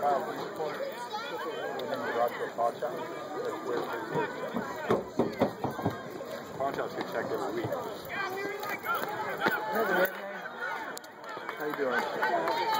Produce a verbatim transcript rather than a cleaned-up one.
Ponchos get checked every week. How you doing?